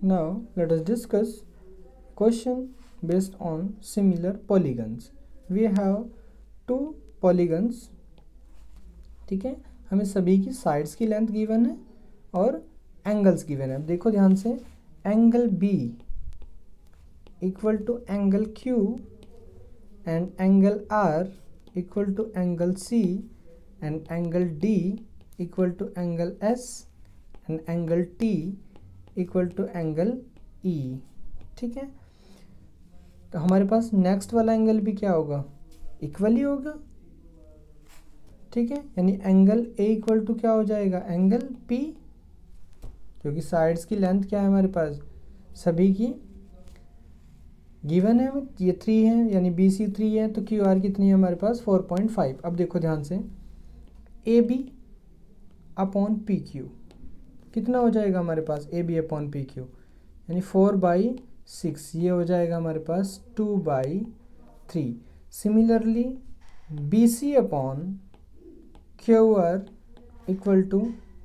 Now let us discuss question based on similar polygons. We have two polygons. ठीक है, हमें सभी की साइड्स की लेंथ गिवन है और एंगल्स गिवन है. अब देखो ध्यान से, angle B equal to angle Q and angle R equal to angle C and angle D equal to angle S and angle T equal to angle E. ठीक है, तो हमारे पास नेक्स्ट वाला एंगल भी क्या होगा, इक्वल ही होगा. ठीक है, यानी एंगल A इक्वल टू क्या हो जाएगा, एंगल P, क्योंकि साइड्स की लेंथ क्या है हमारे पास, सभी की गिवन है. ये 3 है, यानी BC 3 है, तो QR कितनी है हमारे पास, 4.5. अब देखो ध्यान से, AB अपॉन PQ कितना हो जाएगा हमारे पास, AB अपॉन PQ यानी 4/6, ये हो जाएगा हमारे पास 2/3. Similarly BC upon QR equal to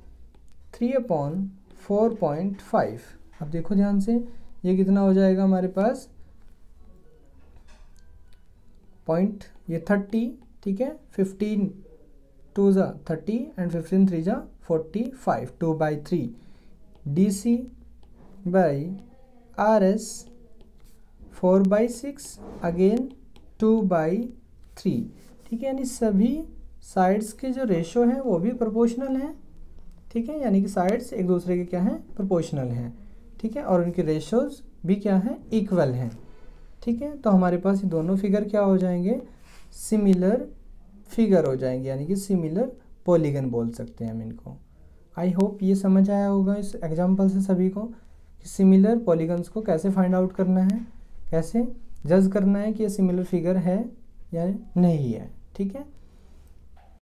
3/4.5. अब देखो ध्यान से, ये कितना हो जाएगा हमारे पास, पॉइंट ये 30. ठीक है, 15 2 जा 30 एंड 15 3 जा 45, 2/3. DC by RS 4/6 again 2/3. ठीक है, यानी सभी साइड्स के जो रेशो हैं वो भी प्रोपोर्शनल हैं. ठीक है, यानी कि साइड्स एक दूसरे के क्या हैं, प्रोपोर्शनल हैं. ठीक है, और उनके रेशोज भी क्या हैं, इक्वल हैं. ठीक है, तो हमारे पास ये दोनों फिगर क्या हो जाएंगे, सिमिलर फिगर हो जाएंगे, यानी कि सिमिलर पॉलीगन बोल सकते हैं हम इनको. आई होप ये समझ आया होगा इस एग्जांपल से सभी को कि सिमिलर पॉलीगन्स को कैसे फाइंड आउट करना है, कैसे जज करना है कि ये सिमिलर फिगर है या नहीं है. ठीक है.